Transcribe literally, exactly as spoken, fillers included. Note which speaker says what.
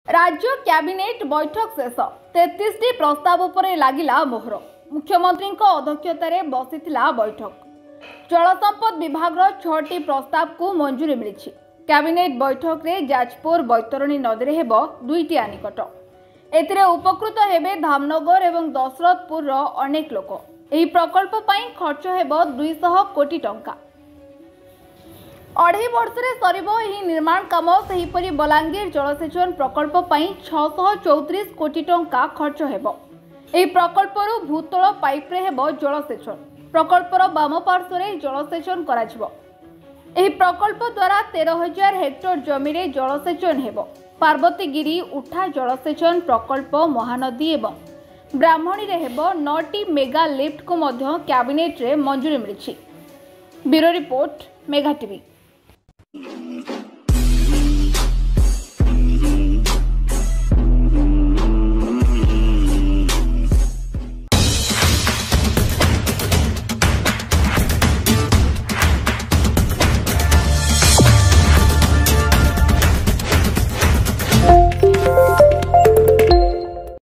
Speaker 1: राज्य कैबिनेट बैठक शेष तैंतीस टी प्रस्ताव पर लागिला मोहर। मुख्यमंत्री अध्यक्षतार बसीथिला बैठक। जल संपद विभाग छटी प्रस्ताव को मंजूरी मिली। कैबिनेट बैठक रे जाजपुर बैतरणी नदी में हेब दुईटी आनिकट। एथिरे उपकृत हेबे धामनगर एवं दशरथपुर अनेक लोक। एही प्रकल्प पई खर्च हेब दुई सौ कोटी टंका। अढ़ाई वर्ष सरिबो एही निर्माण काम। सेहीपरि बलांगीर जलसेचन प्रकल्प पई छह सौ चौंतीस कोटी टंका खर्च हेब। एही प्रकल्परू भूतल पाइप्रे हेब जलसेचन। प्रकल्पर बाम पार्श्वरे जलसेचन कराजिबो। एही प्रकल्प द्वारा तेरह हजार हेक्टर जमी रे जलसेचन हेब। पार्वतीगिरी उठा जलसेचन प्रकल्प महानदी एवं ब्राह्मणी रे हेब नौटी मेगा लिफ्ट को मध्य कैबिनेट रे मंजूरी मिली। Bureau report, mega TV.